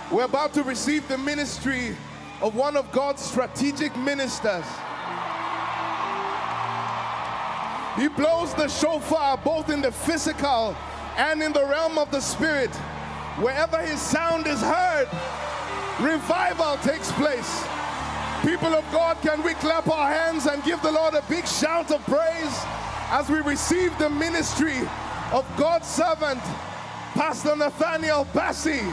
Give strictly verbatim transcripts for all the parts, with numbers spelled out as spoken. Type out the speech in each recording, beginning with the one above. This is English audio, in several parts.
We're about to receive the ministry of one of God's strategic ministers. He blows the shofar both in the physical and in the realm of the spirit. Wherever his sound is heard, revival takes place. People of God, can we clap our hands and give the Lord a big shout of praise as we receive the ministry of God's servant, Pastor Nathaniel Bassey.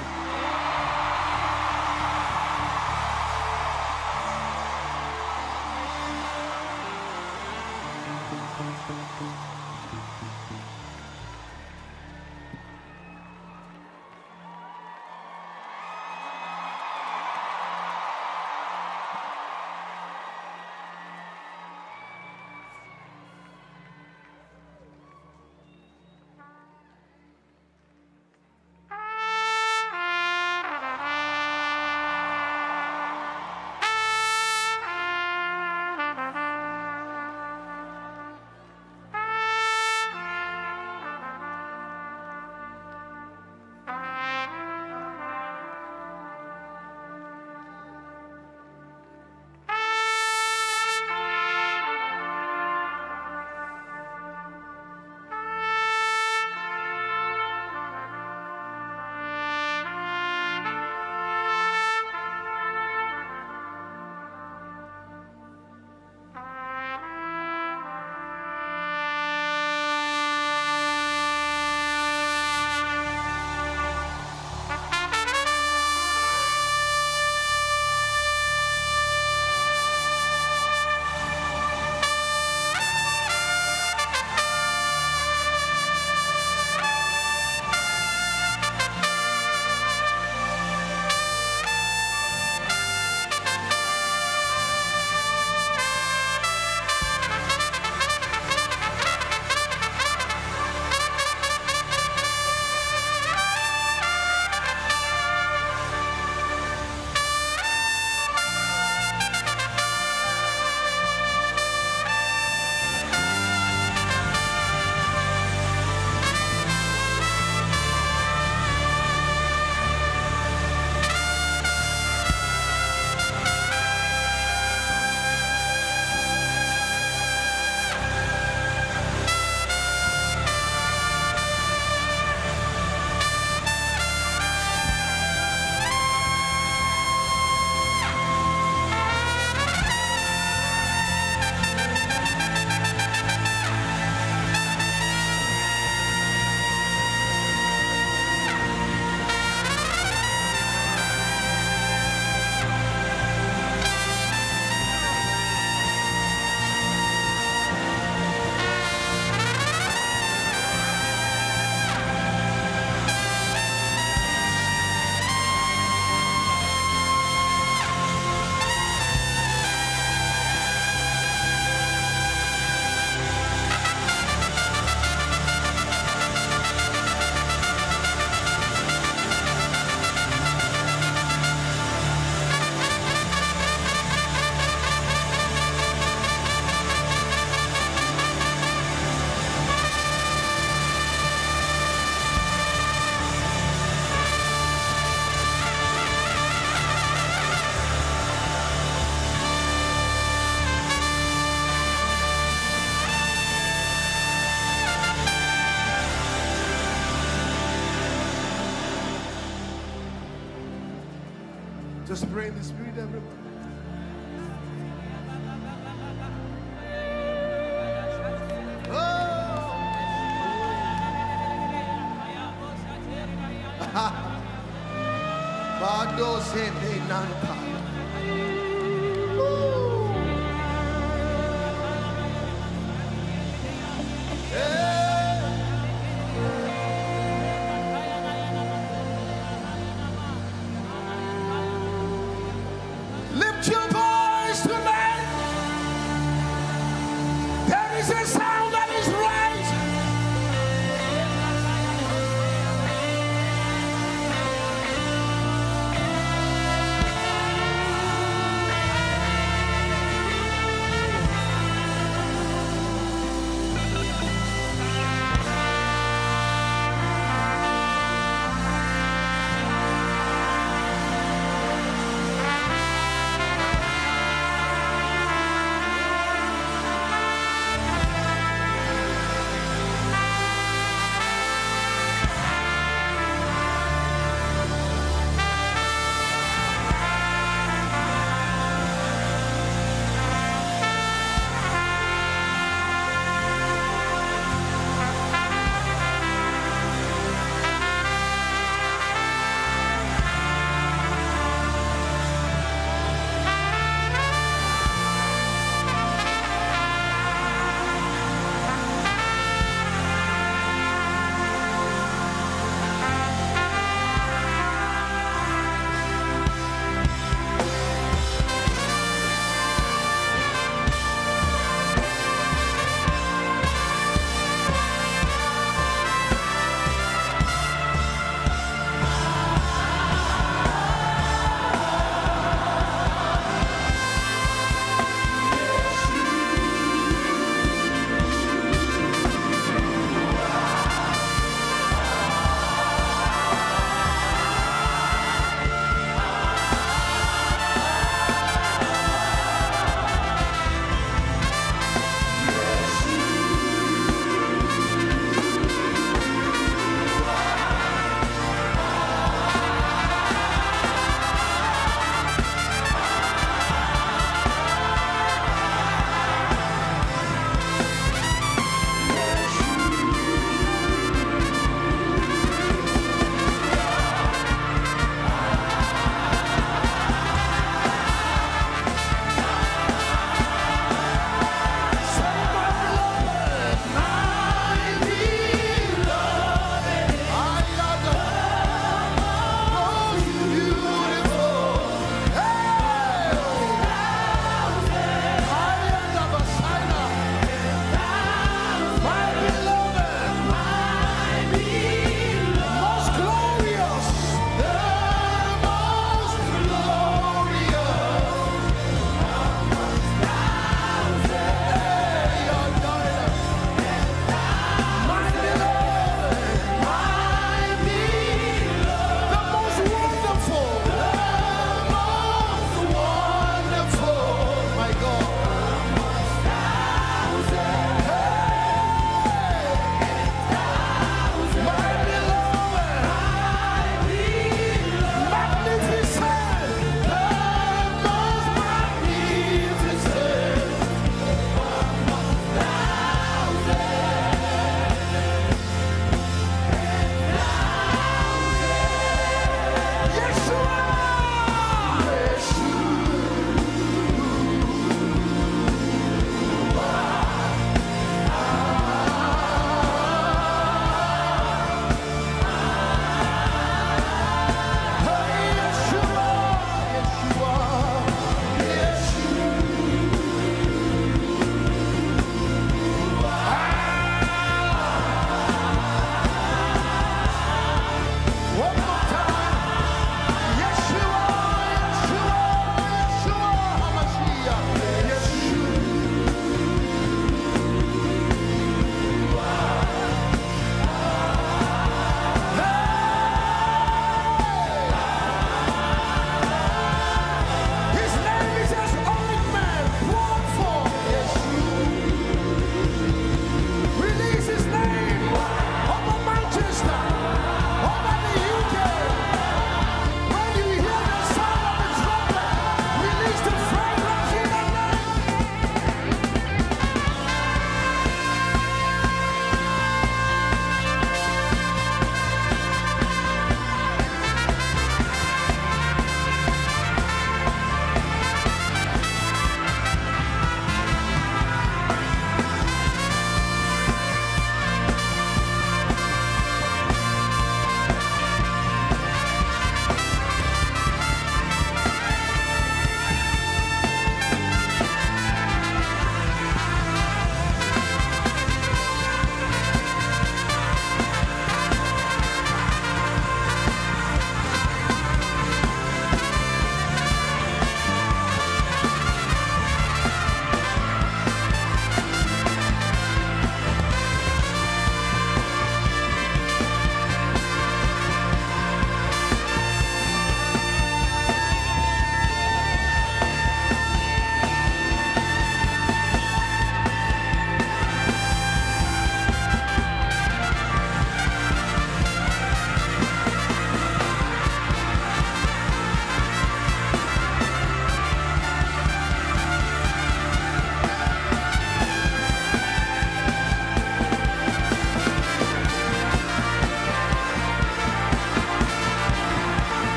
Just pray in the Spirit, everyone. Bado se me nanta. Lift your voice tonight. There is a sound that is rising.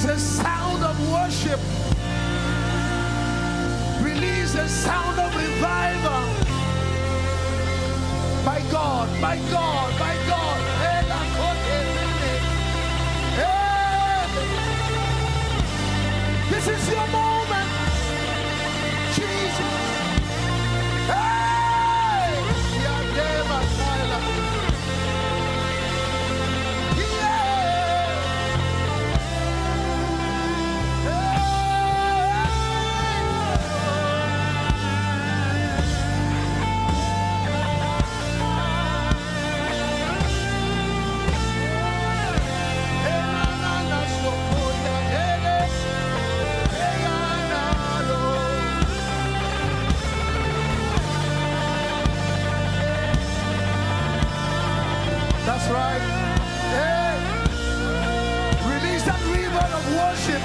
Release a sound of worship. Release a sound of revival. My God, my God, my God. Hey, this is your moment, Jesus. Hey, yeah, yeah, my That's right. Hey. Release that river of worship.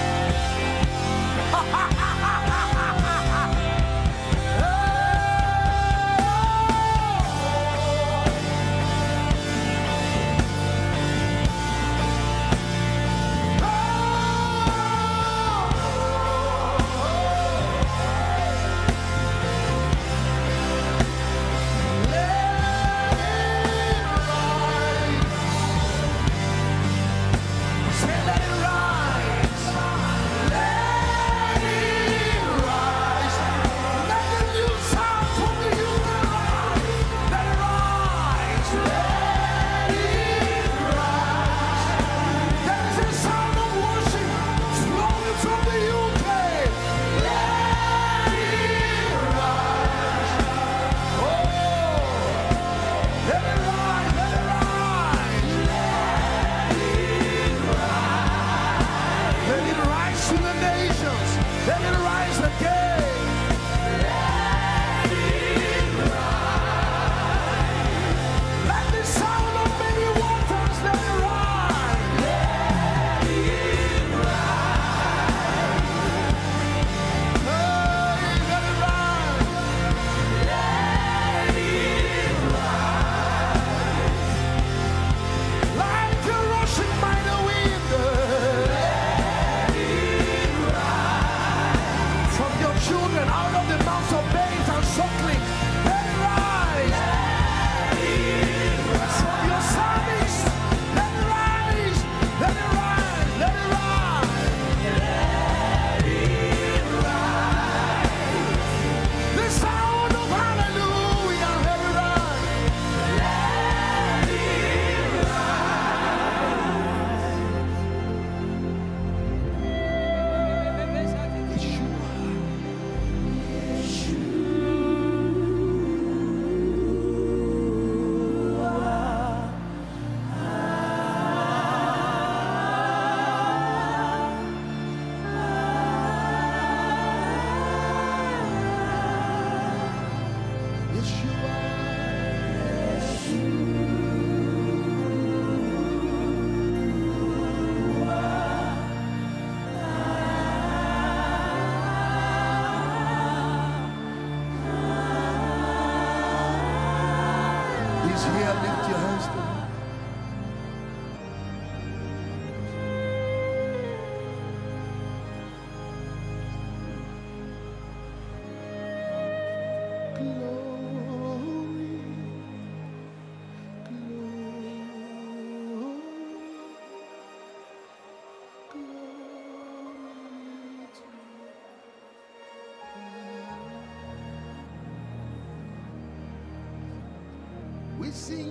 We sing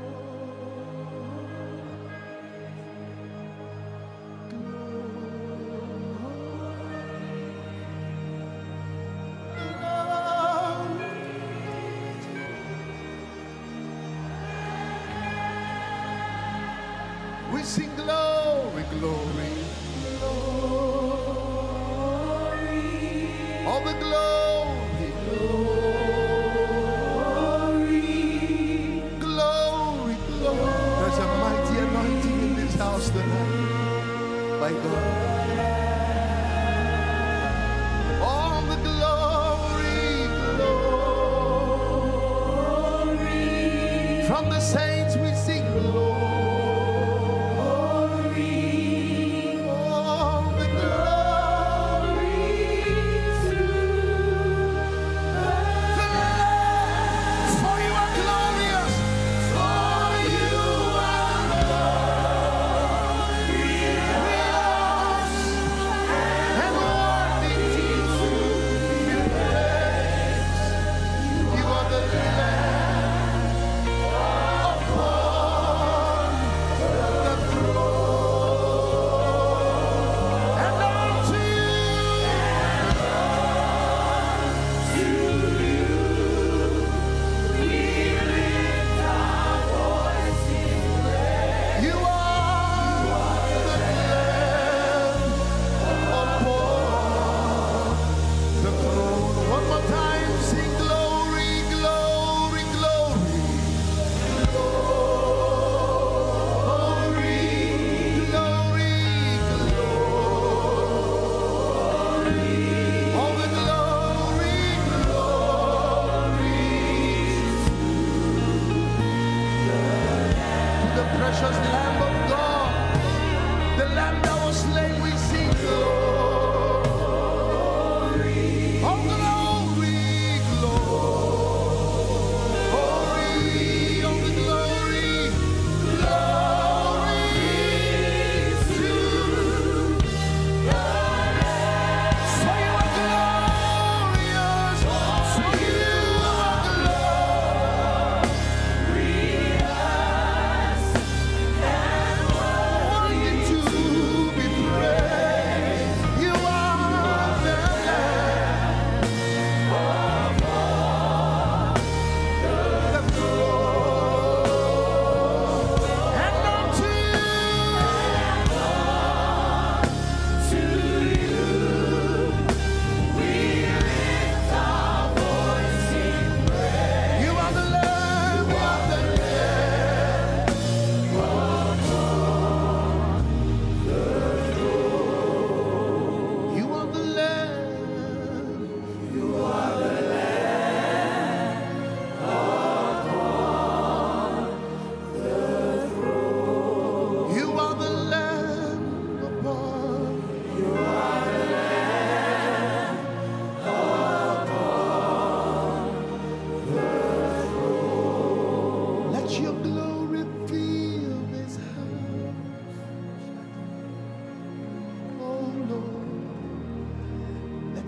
We sing glory, glory, glory, all the glory, glory, glory, glory. There's a mighty anointing in this house tonight, my God. All the glory, glory, from the saints we sing glory.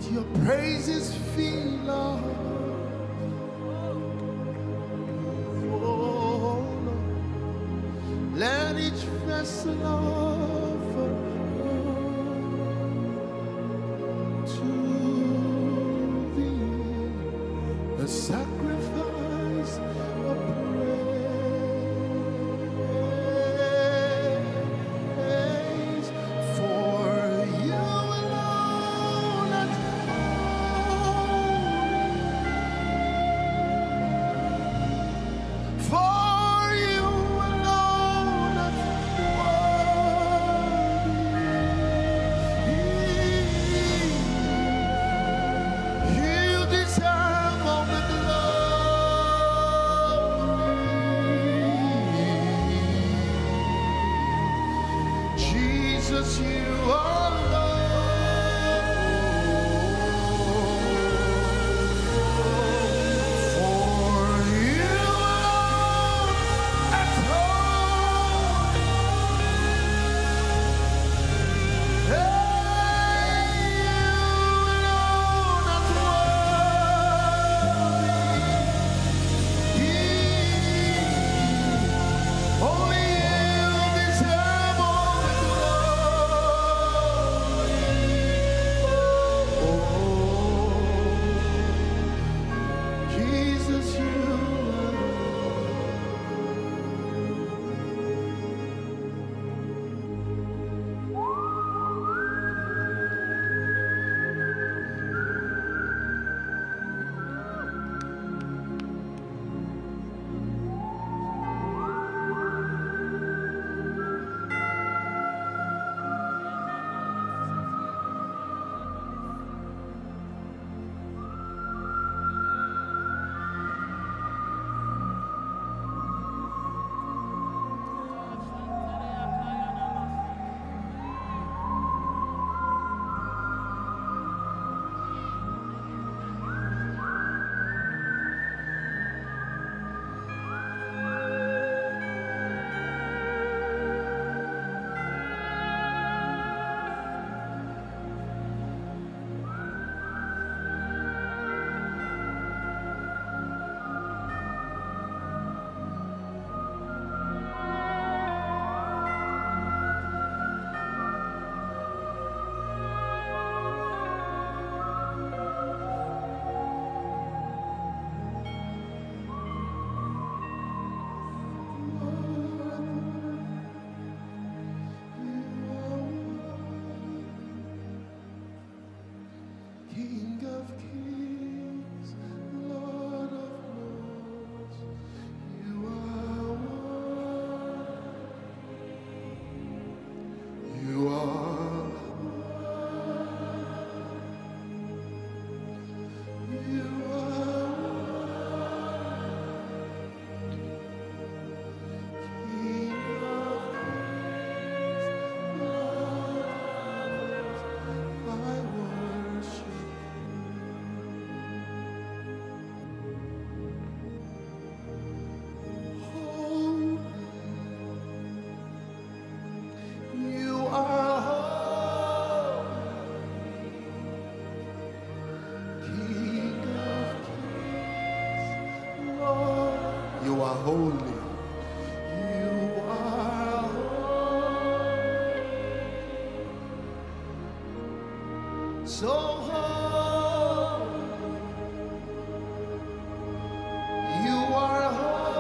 your praises fill our hearts. Oh, Lord, let each vessel offer to thee a sacrifice of praise. For you alone are holy. For you alone are worthy. You deserve all the glory. Jesus, you are Lord. For you alone are holy. Hey, you alone are worthy. Only you deserve all the glory. Oh, Jesus, you are King of kings, Lord of lords. You are one. You are You are King of kings, Lord of lords. I worship holy. You are holy. King of kings, Lord. You are holy. You are holy. So holy. You are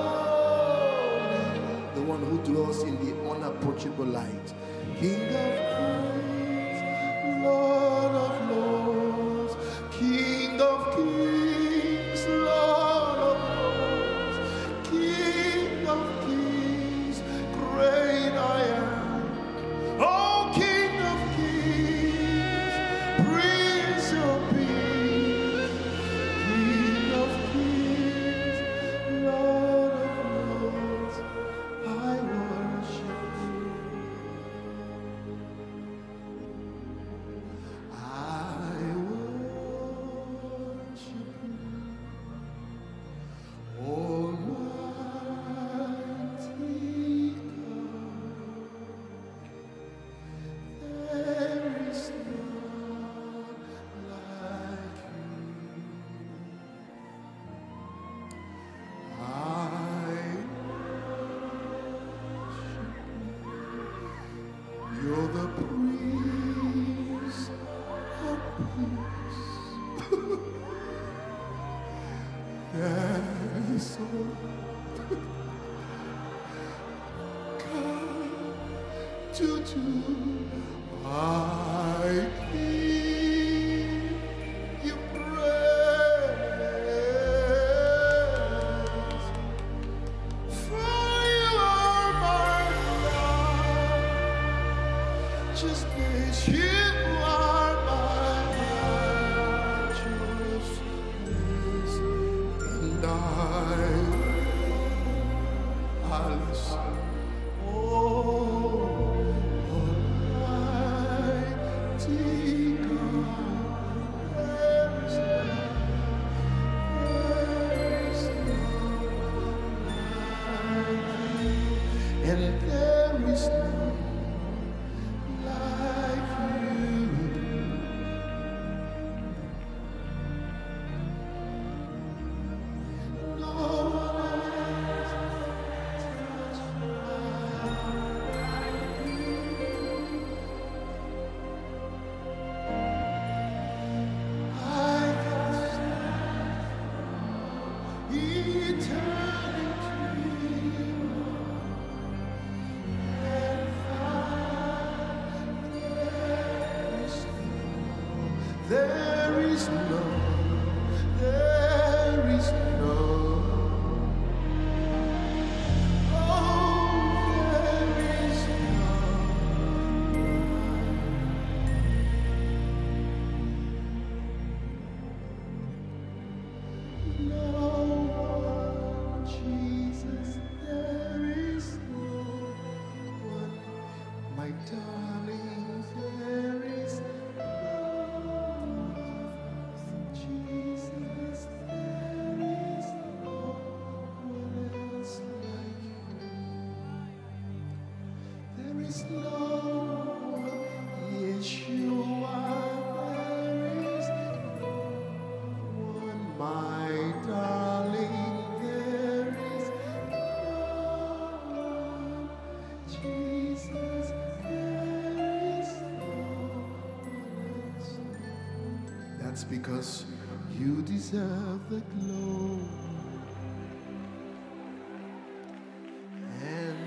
holy. The one who dwells in the unapproachable light. King of kings, Lord of lords. King of kings, Lord of lords. King of kings, great I am. Oh, King of kings, Prince of peace. King of kings, Lord of lords. I worship you. You're the Prince of Peace. That's all. Come to do. I give you praise, for you are my righteousness. You are my righteousness, and I, I listen. There is no, there is no, oh, there is no, no one, Jesus, there is no one, my darling, there is no. That's because you deserve the glory and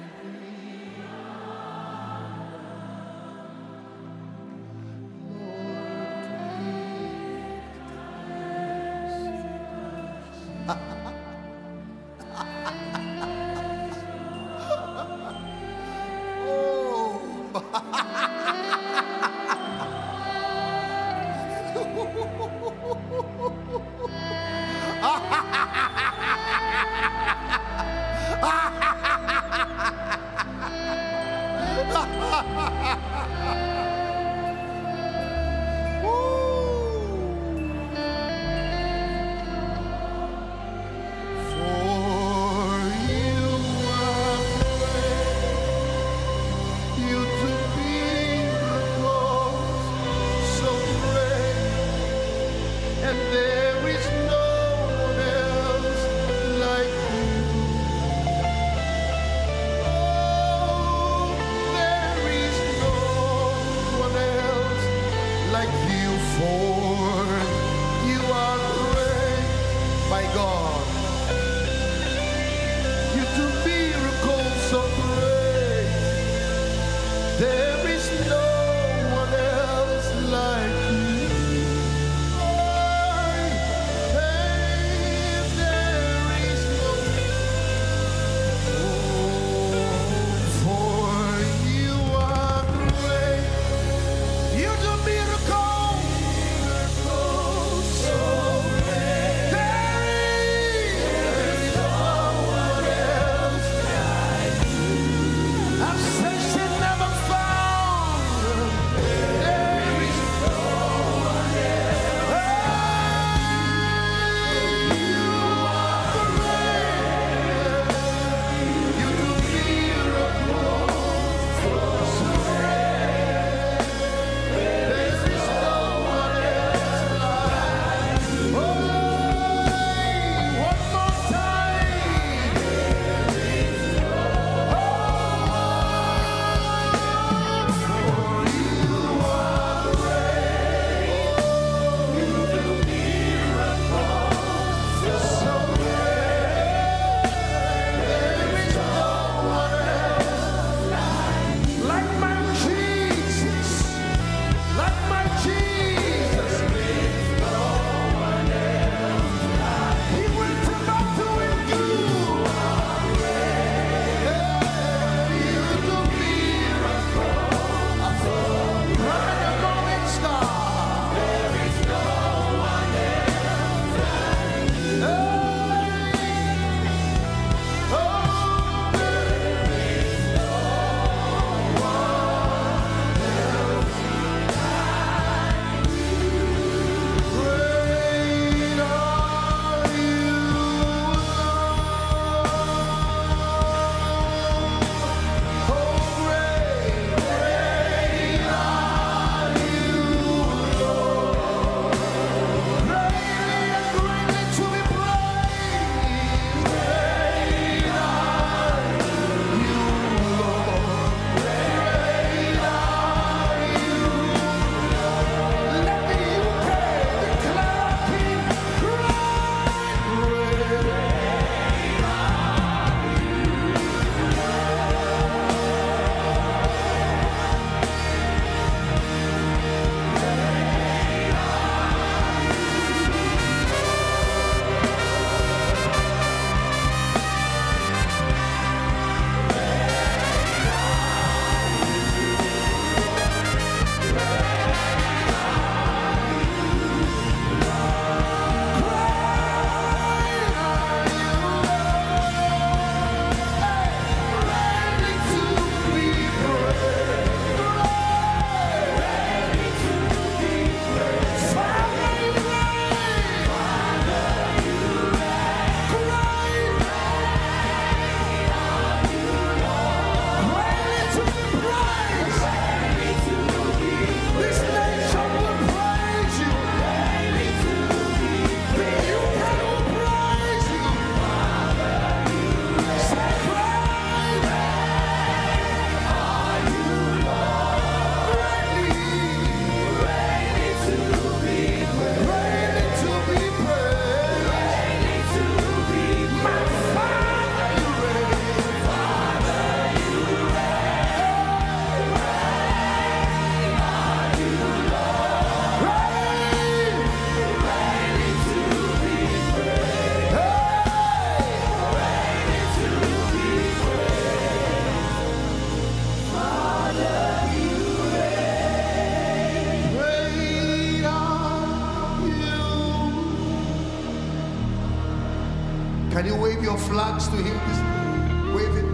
Can you wave your flags to him? Just wave it.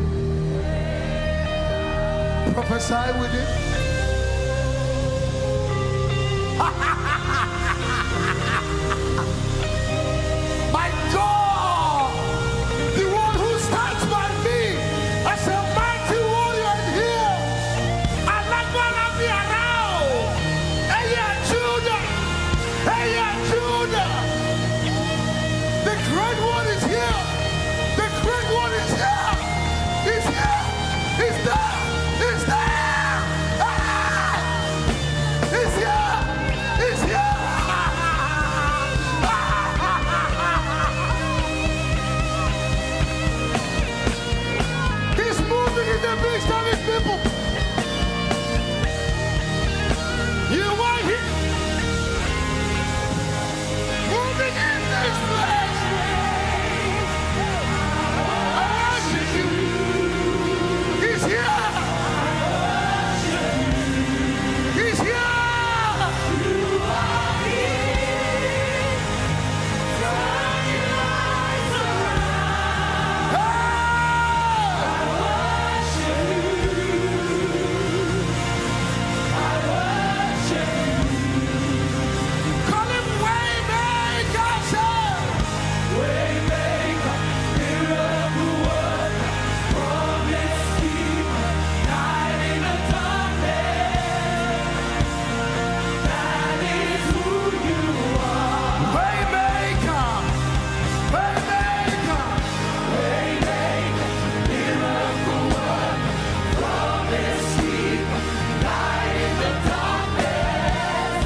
Prophesy with it. My God, the one who stands by me as a mighty warrior here. I'm not gonna be around. Hey, yeah, Judah. Hey, yeah, Judah. The great one is here. The great one is here. He's here. He's there. He's there. Ah! He's here. He's here. He's moving in the midst of his people. You are here. Moving in this place. I worship you. He's here. He's here. Call him Waymaker, sir. Waymaker, miracle worker, promise keeper, light in the darkness. That is who you are. Waymaker. Waymaker. Waymaker, miracle worker, promise keeper, light in the darkness.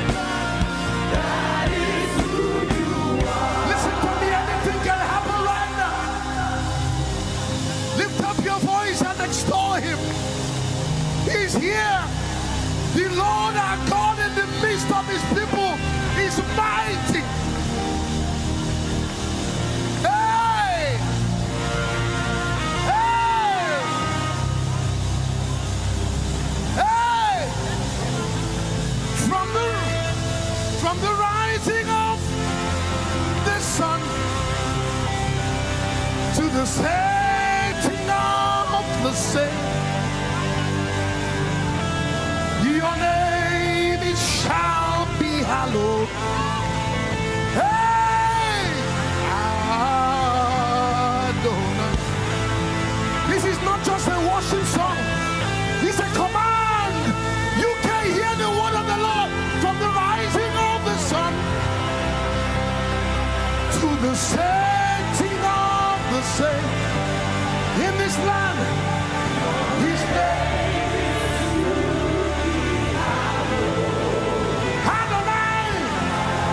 That is who you are. Listen to me, anything can happen right now. Lift up your voice and extol him. He's here. The Lord our God in the midst of his people is mighty. Hey! Hey! Hey! From the from the rising of the sun to the setting of the same, your name it shall be hallowed. Hey, Adonai. This is not just a worship song. It's a command. You can hear the word of the Lord from the rising of the sun to the setting of the same. In this land, his name is Adonai.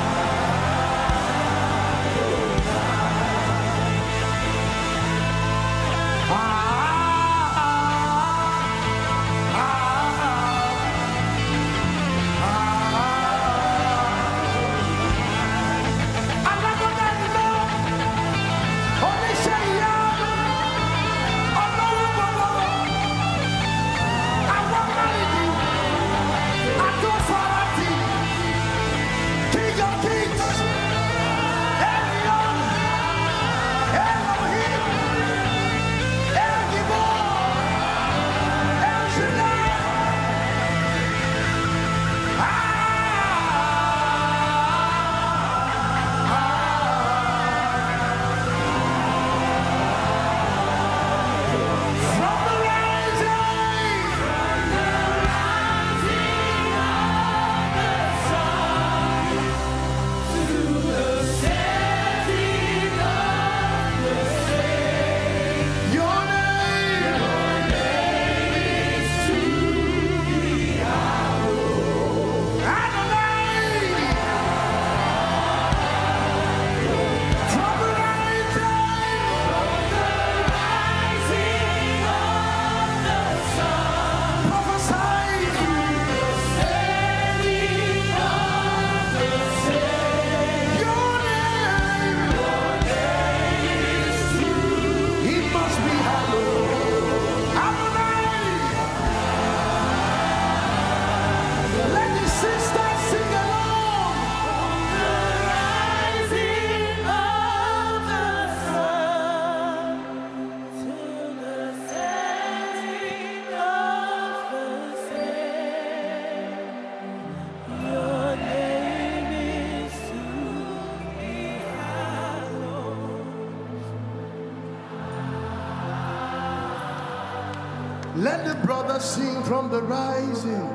Let the brothers sing from the rising.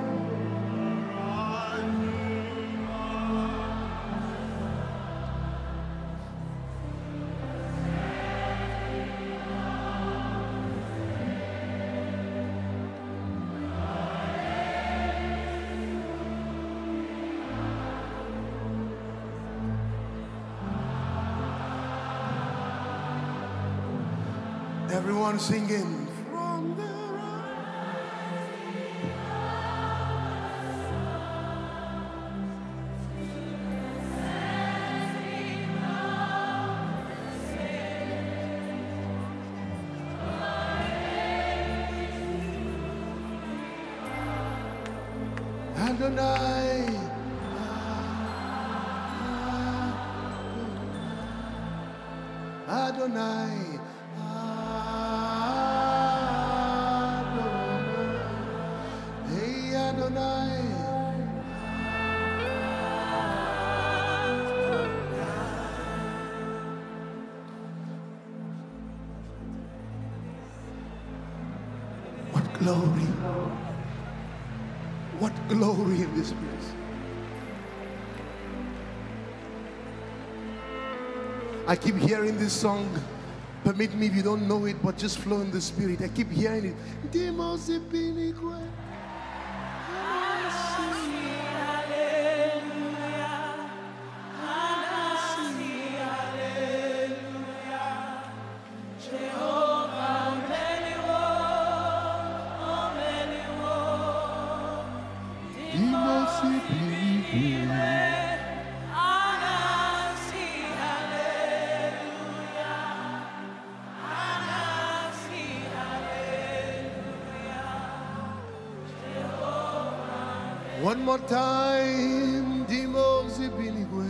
Everyone singing from the Adonai. Adonai. Hey Adonai. What glory. What glory in this place. I keep hearing this song. Permit me if you don't know it, but just flow in the spirit. I keep hearing it. One more time, Dimos Ibinigwe.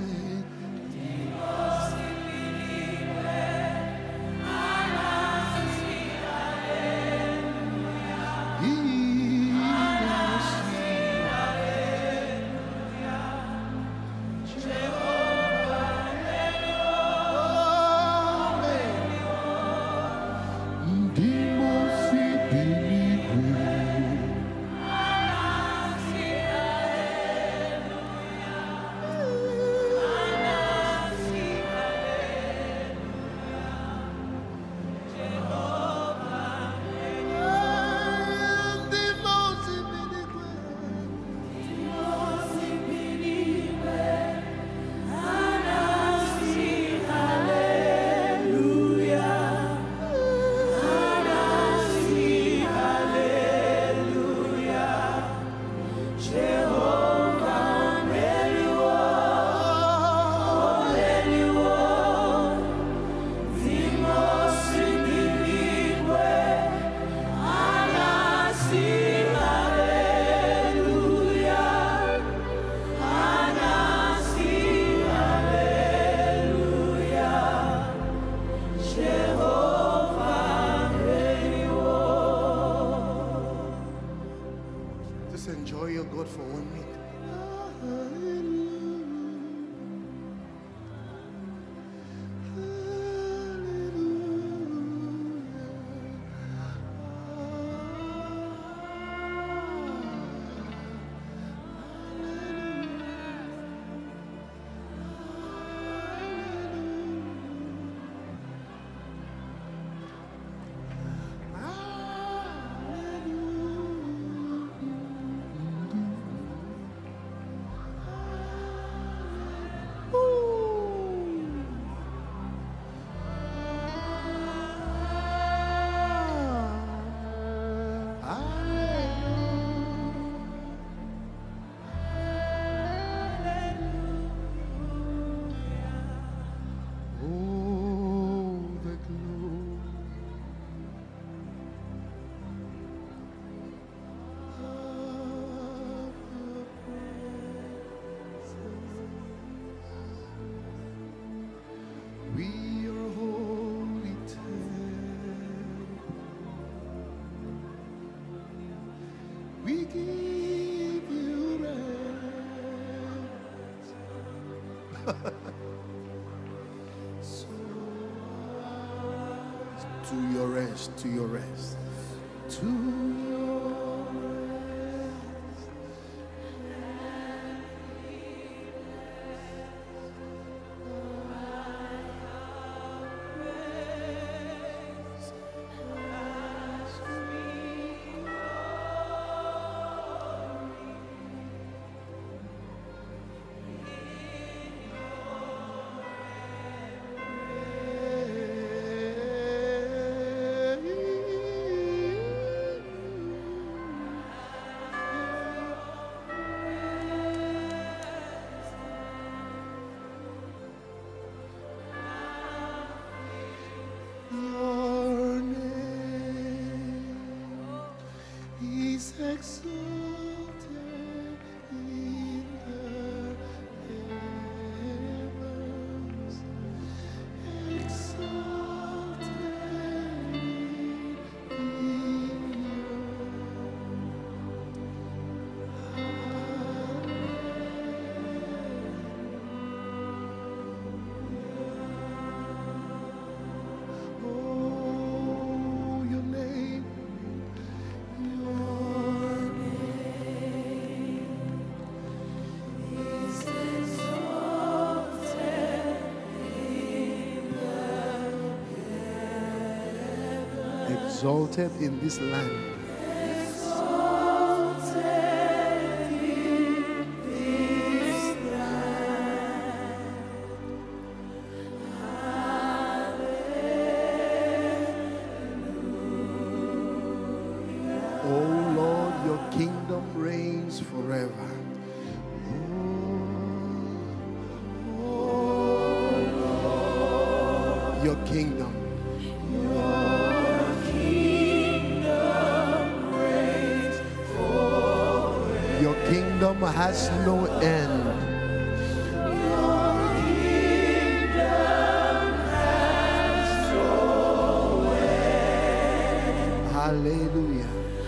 Enjoy your God for one minute. To your rest, to your rest, to your Exalted in this land. Oh Lord, your kingdom reigns forever. Your kingdom. Your kingdom has no end. Your kingdom has no end. Hallelujah.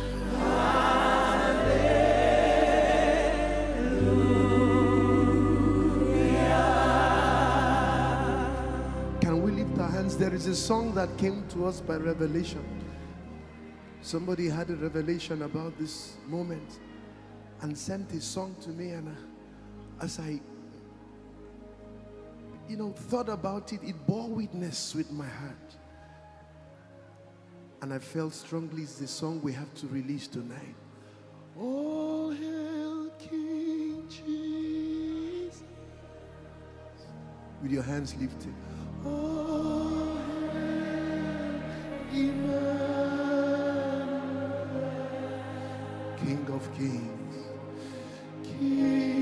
Hallelujah. Can we lift our hands? There is a song that came to us by revelation. Somebody had a revelation about this moment and sent a song to me, and uh, as I, you know, thought about it, it bore witness with my heart. And I felt strongly it's the song we have to release tonight. All hail King Jesus. With your hands lifted. All hail Emmanuel, King of Kings. King